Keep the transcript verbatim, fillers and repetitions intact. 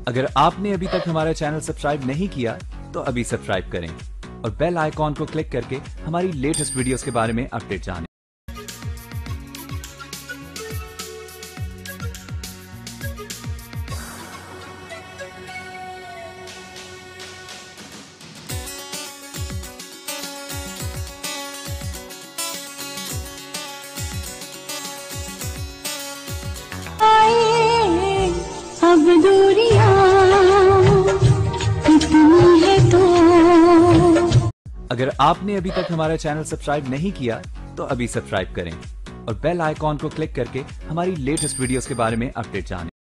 अगर आपने अभी तक हमारा चैनल सब्सक्राइब नहीं किया तो अभी सब्सक्राइब करें और बेल आइकॉन को क्लिक करके हमारी लेटेस्ट वीडियोस के बारे में अपडेट जानें। अब दूरियां इतनी है तो। अगर आपने अभी तक हमारा चैनल सब्सक्राइब नहीं किया तो अभी सब्सक्राइब करें और बेल आइकॉन को क्लिक करके हमारी लेटेस्ट वीडियोस के बारे में अपडेट जानें।